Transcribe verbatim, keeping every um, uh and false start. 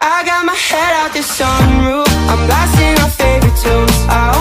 I got my head out the sunroof, I'm blasting our favorite tunes. I